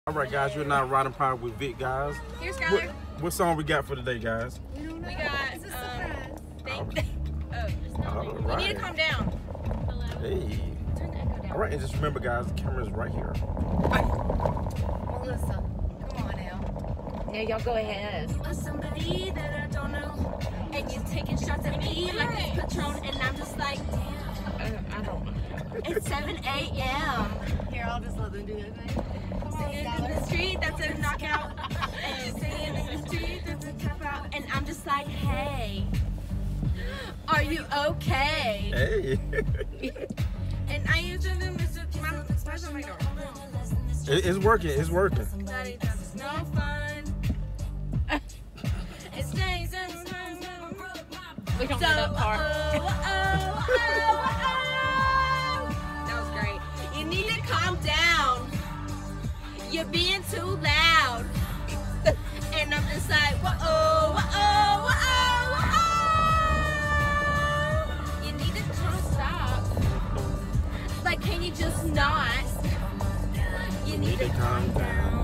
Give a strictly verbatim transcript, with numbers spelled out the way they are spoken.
All right, guys, you're now riding party with Vic, guys. Here's Skylar. What, what song we got for today, guys? We got. It's a Um, surprise. thank, oh, All you right. need to calm down. Hey. Turn the echo down. All right, and just remember, guys, the camera's right here. Melissa, come on now. Yeah, y'all go ahead. Or somebody that I don't know, and you're taking shots at me like it's Patron, and I'm just like, Uh, I don't know. it's seven A M Here, I'll just let them do that thing. Come on, Staying in Skylar. the street, that's a knockout. And staying in the street, that's a tap out. And I'm just like, hey, are you okay? Hey. And I used to do Mister Mom, where's my door? It, it's working. It's working. Daddy, that's no fun. It stays in We don't So, get that far. oh, oh, oh, oh. That was great. You need to calm down. You're being too loud. And I'm just like, whoa, whoa, whoa, whoa. You need to calm stop. Like, can you just not? You need to calm down.